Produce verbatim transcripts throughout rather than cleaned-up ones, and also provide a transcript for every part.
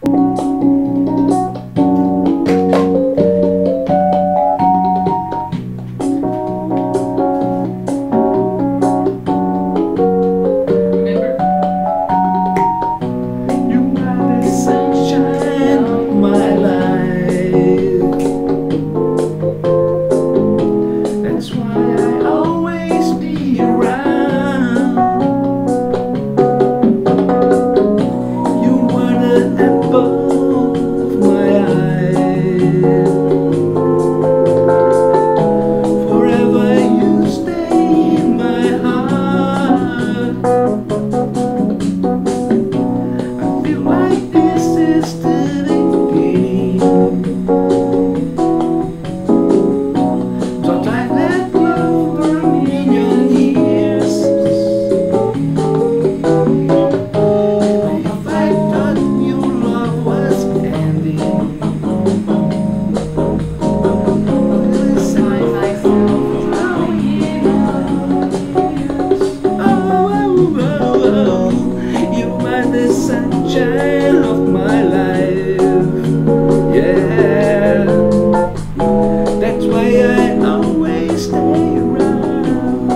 sunshine of my life, yeah. That's why I always stay around.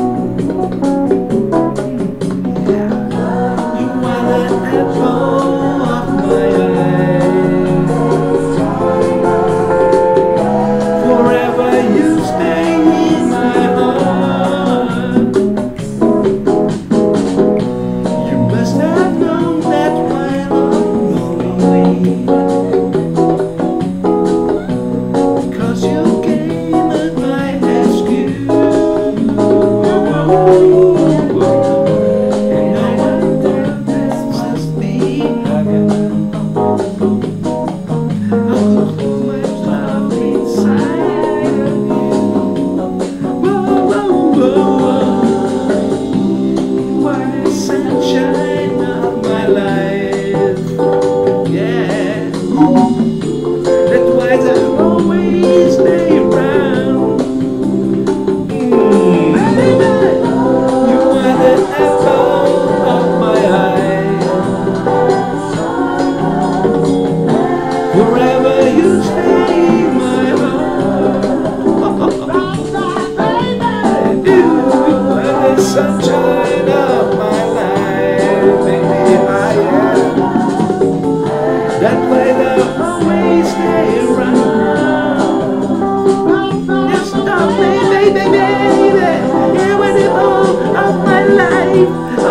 Yeah. You are the apple of my eye. Forever you stay in my heart. You must have known that while unknowingly, because you came at my rescue. And I wonder this must be heaven. How could my love inside of you? Whoa, whoa, whoa, whoa. What a sunshine of my life, yeah. That's why I always stay around. Mm. You are the apple of my eye. Forever you stay in my heart. You are the sunshine of my life, baby, I am. That way they'll always stay around. Just stop me, baby, baby. You are the all of my life.